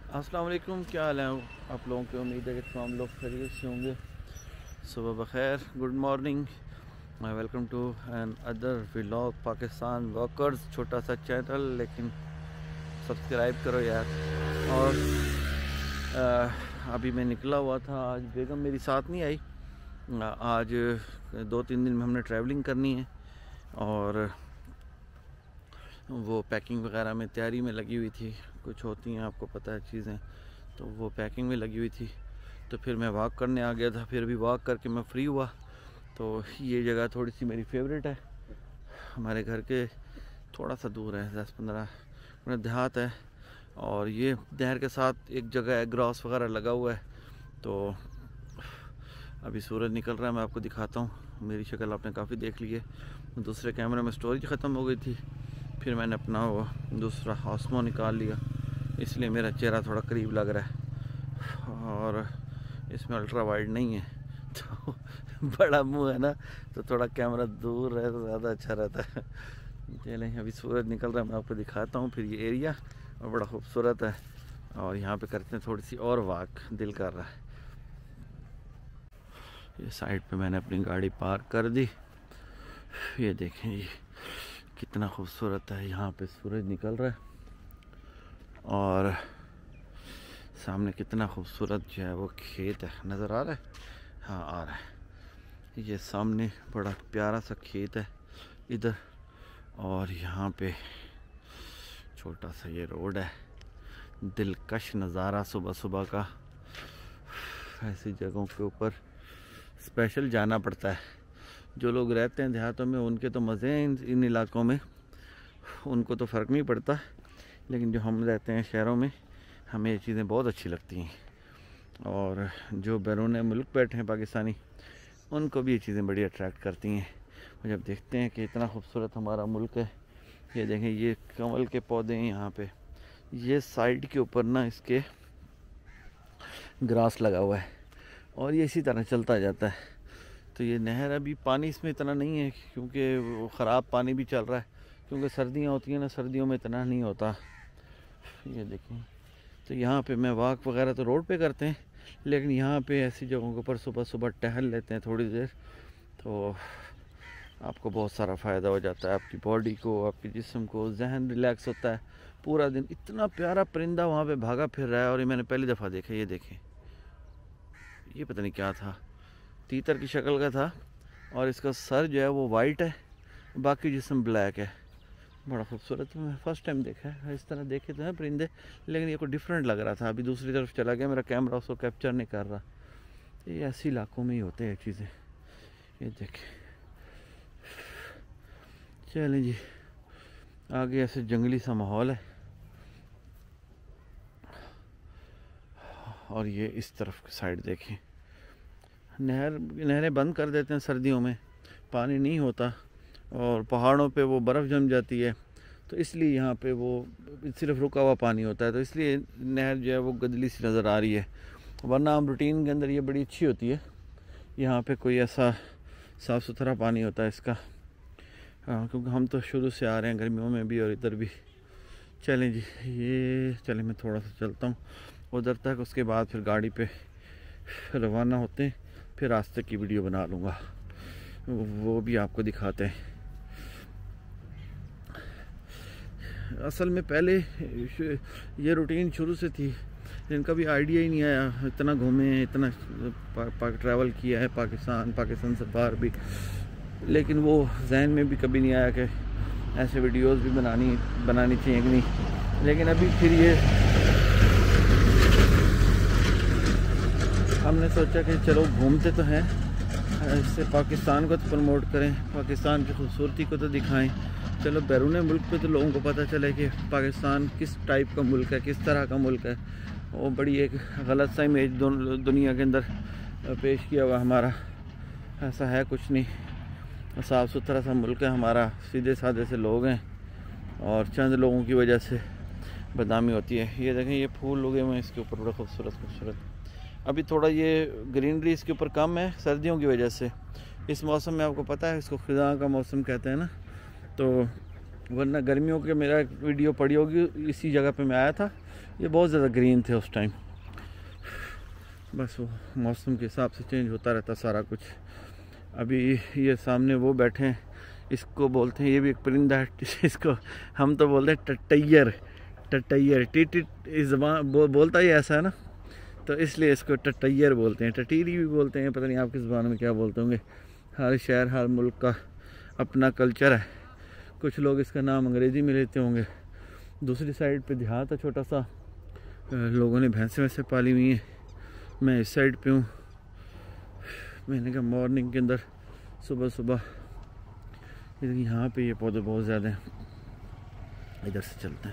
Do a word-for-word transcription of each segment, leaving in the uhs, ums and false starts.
अस्सलाम वालेकुम, क्या हाल है आप लोगों की। उम्मीद है कि तमाम लोग खैरियत से होंगे। सुबह बखैर, good morning. My welcome to another vlog Pakistan Walkers. छोटा सा चैनल, लेकिन सब्सक्राइब करो यार। और आ, अभी मैं निकला हुआ था। आज बेगम मेरी साथ नहीं आई। आ, आज दो तीन दिन में हमने ट्रैवलिंग करनी है और वो पैकिंग वगैरह में तैयारी में लगी हुई थी। कुछ होती हैं, आपको पता है चीज़ें, तो वो पैकिंग में लगी हुई थी। तो फिर मैं वॉक करने आ गया था। फिर भी वॉक करके मैं फ्री हुआ। तो ये जगह थोड़ी सी मेरी फेवरेट है। हमारे घर के थोड़ा सा दूर है, दस पंद्रह मिनट देहात है। और ये नहर के साथ एक जगह है, ग्रास वगैरह लगा हुआ है। तो अभी सूरज निकल रहा है, मैं आपको दिखाता हूँ। मेरी शक्ल आपने काफ़ी देख ली है। दूसरे कैमरे में स्टोरेज ख़त्म हो गई थी, फिर मैंने अपना वो दूसरा ऑस्मो निकाल लिया, इसलिए मेरा चेहरा थोड़ा करीब लग रहा है। और इसमें अल्ट्रा वाइड नहीं है, तो बड़ा मुंह है ना, तो थोड़ा कैमरा दूर रहे तो ज़्यादा अच्छा रहता है। चलें, अभी सूरज निकल रहा है, मैं आपको दिखाता हूँ। फिर ये एरिया और बड़ा खूबसूरत है। और यहाँ पे करते हैं थोड़ी सी और वॉक, दिल कर रहा है। ये साइड पे मैंने अपनी गाड़ी पार्क कर दी। ये देखें, ये कितना खूबसूरत है। यहाँ पे सूरज निकल रहा है और सामने कितना खूबसूरत जो है वो खेत है। नज़र आ रहा है? हाँ, आ रहा है। ये सामने बड़ा प्यारा सा खेत है इधर। और यहाँ पे छोटा सा ये रोड है। दिलकश नज़ारा सुबह सुबह का। ऐसी जगहों के ऊपर स्पेशल जाना पड़ता है। जो लोग रहते हैं देहातों में, उनके तो मज़े हैं इन, इन इलाकों में, उनको तो फ़र्क नहीं पड़ता। लेकिन जो हम रहते हैं शहरों में, हमें ये चीज़ें बहुत अच्छी लगती हैं। और जो बैरून मुल्क बैठे हैं पाकिस्तानी, उनको भी ये चीज़ें बड़ी अट्रैक्ट करती हैं। और जब देखते हैं कि इतना खूबसूरत हमारा मुल्क है। ये देखें, ये कमल के पौधे हैं यहाँ पे। ये साइड के ऊपर ना इसके ग्रास लगा हुआ है और ये इसी तरह चलता जाता है। तो ये नहर, अभी पानी इसमें इतना नहीं है क्योंकि वो ख़राब पानी भी चल रहा है, क्योंकि सर्दियाँ होती हैं ना, सर्दियों में इतना नहीं होता। ये देखें, तो यहाँ पे मैं वॉक वगैरह तो रोड पे करते हैं, लेकिन यहाँ पे ऐसी जगहों के ऊपर सुबह सुबह टहल लेते हैं थोड़ी देर, तो आपको बहुत सारा फ़ायदा हो जाता है। आपकी बॉडी को, आपके जिस्म को, जहन रिलैक्स होता है पूरा दिन। इतना प्यारा परिंदा वहाँ पे भागा फिर रहा है। और ये मैंने पहली दफ़ा देखा। ये देखें, ये पता नहीं क्या था, तीतर की शक्ल का था। और इसका सर जो है वो वाइट है, बाकी जिस्म ब्लैक है। बड़ा खूबसूरत। मैं फ़र्स्ट टाइम देखा है। इस तरह देखे थे ना परिंदे, लेकिन ये को डिफरेंट लग रहा था। अभी दूसरी तरफ चला गया, मेरा कैमरा उसको कैप्चर नहीं कर रहा। ये ऐसे इलाकों में ही होते हैं चीज़ें। ये देखें, चलें जी, आगे ऐसे जंगली सा माहौल है। और ये इस तरफ की साइड देखें, नहर नहरें बंद कर देते हैं सर्दियों में, पानी नहीं होता और पहाड़ों पे वो बर्फ़ जम जाती है, तो इसलिए यहाँ पे वो सिर्फ रुका हुआ पानी होता है। तो इसलिए नहर जो है वो गंदली सी नज़र आ रही है। वरना हम रूटीन के अंदर ये बड़ी अच्छी होती है। यहाँ पे कोई ऐसा साफ़ सुथरा पानी होता है इसका। हाँ, क्योंकि हम तो शुरू से आ रहे हैं, गर्मियों में भी और इधर भी। चलें जी, ये चलें, मैं थोड़ा सा चलता हूँ उधर तक, उसके बाद फिर गाड़ी पे रवाना होते हैं। फिर रास्ते की वीडियो बना लूँगा, वो भी आपको दिखाते हैं। असल में पहले ये रूटीन शुरू से थी, लेकिन कभी आइडिया ही नहीं आया। इतना घूमे, इतना ट्रैवल किया है पाकिस्तान पाकिस्तान से बाहर भी, लेकिन वो जहन में भी कभी नहीं आया कि ऐसे वीडियोस भी बनानी बनानी चाहिए कि नहीं। लेकिन अभी फिर ये हमने सोचा कि चलो घूमते तो हैं, इससे पाकिस्तान को तो प्रमोट करें, पाकिस्तान की खूबसूरती को तो दिखाएं। चलो बैरून मुल्क पे तो लोगों को पता चले कि पाकिस्तान किस टाइप का मुल्क है, किस तरह का मुल्क है। वो बड़ी एक गलत सा इमेज दुनिया के अंदर पेश किया हुआ हमारा। ऐसा है कुछ नहीं, साफ़ सुथरा सा मुल्क है हमारा। सीधे साधे से लोग हैं और चंद लोगों की वजह से बदनामी होती है। ये देखें, ये फूल उगे हुए हैं इसके ऊपर, बड़ा खूबसूरत खूबसूरत। अभी थोड़ा ये ग्रीनरी इसके ऊपर कम है सर्दियों की वजह से। इस मौसम में आपको पता है इसको ख़िज़ा का मौसम कहते हैं ना, तो वरना गर्मियों के मेरा एक वीडियो पड़ी होगी, इसी जगह पे मैं आया था ये बहुत ज़्यादा ग्रीन थे उस टाइम। बस वो मौसम के हिसाब से चेंज होता रहता सारा कुछ। अभी ये सामने वो बैठे हैं, इसको बोलते हैं, ये भी एक परिंदा है, इसको हम तो बोलते हैं टटैयर। टटैयर टी टी इस ज़बान बो, बोलता ही ऐसा है ना, तो इसलिए इसको टटैयर बोलते हैं। टटीरी भी बोलते हैं, पता नहीं आपकी ज़बान में क्या बोलते होंगे। हर शहर हर मुल्क का अपना कल्चर है। कुछ लोग इसका नाम अंग्रेज़ी में लेते होंगे। दूसरी साइड पे देहात है छोटा सा, लोगों ने भैंसें वैसे पाली हुई हैं। मैं इस साइड पे हूँ। मैंने कहा मॉर्निंग के अंदर सुबह सुबह यहाँ पे ये पौधे बहुत ज़्यादा हैं। इधर से चलते हैं।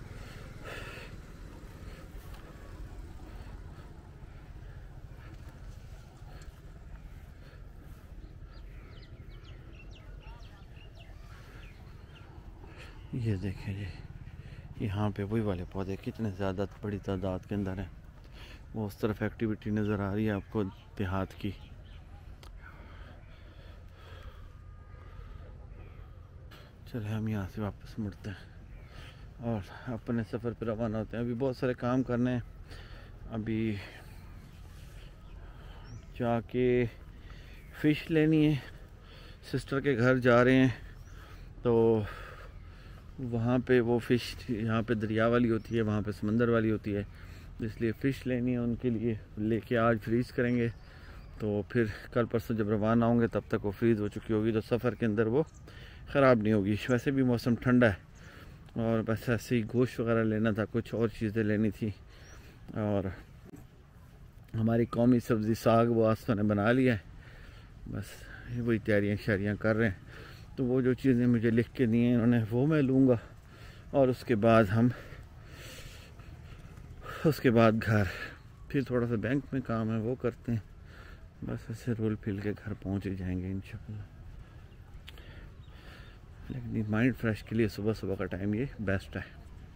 ये देखें जी, यहाँ पे वही वाले पौधे कितने ज़्यादा बड़ी तादाद के अंदर हैं। वो उस तरफ एक्टिविटी नज़र आ रही है आपको देहात की। चले हम यहाँ से वापस मुड़ते हैं और अपने सफ़र पर रवाना होते हैं। अभी बहुत सारे काम करने हैं। अभी जाके फ़िश लेनी है, सिस्टर के घर जा रहे हैं, तो वहाँ पे वो फ़िश यहाँ पे दरिया वाली होती है, वहाँ पे समंदर वाली होती है, इसलिए फ़िश लेनी है उनके लिए। लेके आज फ्रीज़ करेंगे, तो फिर कल परसों जब रवाना होंगे तब तक वो फ्रीज़ हो चुकी होगी, तो सफ़र के अंदर वो ख़राब नहीं होगी। वैसे भी मौसम ठंडा है और बस ऐसे ही गोश्त वगैरह लेना था, कुछ और चीज़ें लेनी थी। और हमारी कौमी सब्ज़ी साग वो आस्था ने बना लिया है, बस वही तैयारियाँ शारियाँ कर रहे हैं। तो वो जो चीज़ें मुझे लिख के दी हैं उन्होंने, वो मैं लूँगा और उसके बाद हम उसके बाद घर, फिर थोड़ा सा बैंक में काम है वो करते हैं। बस ऐसे रोल फिल के घर पहुँच ही जाएंगे इंशाल्लाह। लेकिन माइंड फ्रेश के लिए सुबह सुबह का टाइम ये बेस्ट है।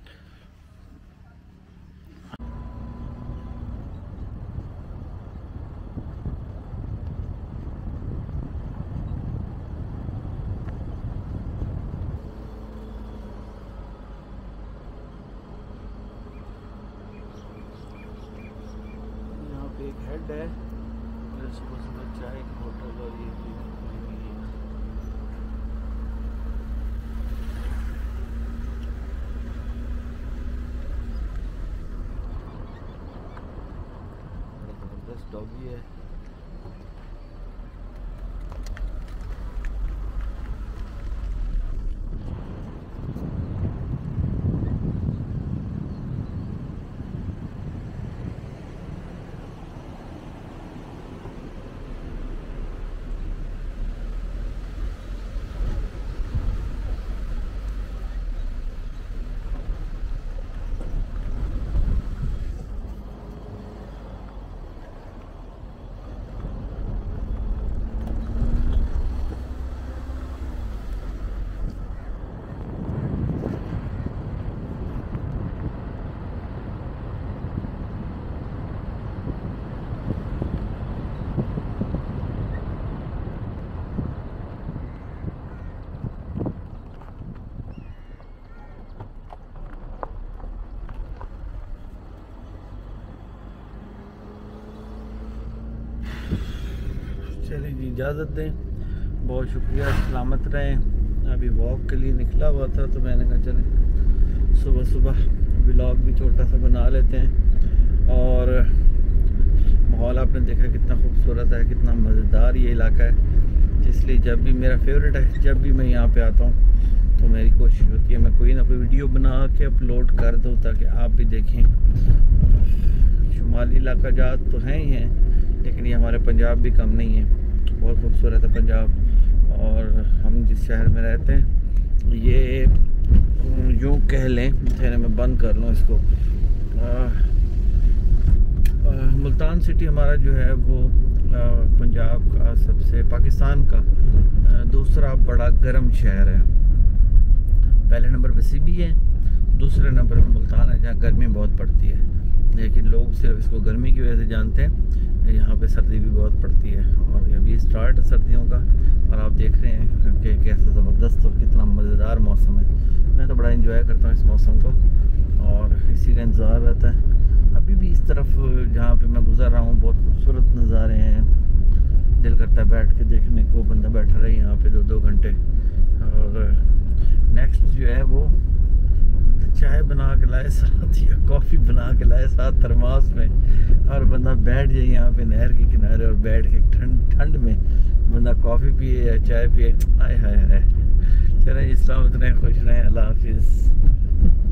यहाँ पे एक हेड है, सुबह सुबह चाय की होटल और ये डॉगी है। चलिए जी इजाज़त दें, बहुत शुक्रिया, सलामत रहें। अभी वॉक के लिए निकला हुआ था, तो मैंने कहा चलें सुबह सुबह व्लॉग भी छोटा सा बना लेते हैं। और माहौल आपने देखा कितना खूबसूरत है, कितना मज़ेदार ये इलाका है, इसलिए जब भी मेरा फेवरेट है, जब भी मैं यहाँ पे आता हूँ तो मेरी कोशिश होती है मैं कोई ना कोई वीडियो बना के अपलोड कर दूँ ताकि आप भी देखें। शुमाली इलाका जात तो हैं ही हैं, लेकिन ये हमारे पंजाब भी कम नहीं है, बहुत खूबसूरत है पंजाब। और हम जिस शहर में रहते हैं ये यूँ कह लें, ठहरे मैं बंद कर लूँ इसको, आ, आ, मुल्तान सिटी हमारा जो है वो आ, पंजाब का सबसे, पाकिस्तान का आ, दूसरा बड़ा गर्म शहर है। पहले नंबर पे सिबी है, दूसरे नंबर पे मुल्तान है जहाँ गर्मी बहुत पड़ती है, लेकिन लोग सिर्फ इसको गर्मी की वजह से जानते हैं। यहाँ पे सर्दी भी बहुत पड़ती है और अभी स्टार्ट है सर्दियों का, और आप देख रहे हैं कि कैसा ज़बरदस्त और कितना मज़ेदार मौसम है। मैं तो बड़ा इंजॉय करता हूँ इस मौसम को। और इसी का इंतज़ार रहता है। अभी भी इस तरफ जहाँ पे मैं गुज़र रहा हूँ बहुत खूबसूरत नज़ारे हैं, दिल करता है बैठ के देखने को, बंदा बैठा रहे यहाँ पे दो दो घंटे। और नेक्स्ट जो है वो चाय बना के लाए साथ या कॉफ़ी बना के लाए साथ थर्मास में, और बंदा बैठ जाए यहाँ पे नहर के किनारे और बैठ के ठंड ठंड में बंदा कॉफ़ी पिए या चाय पिए। हाय हाय हाय। चलें, इस्लाम इतने खुश रहें। अल्लाह हाफिज़।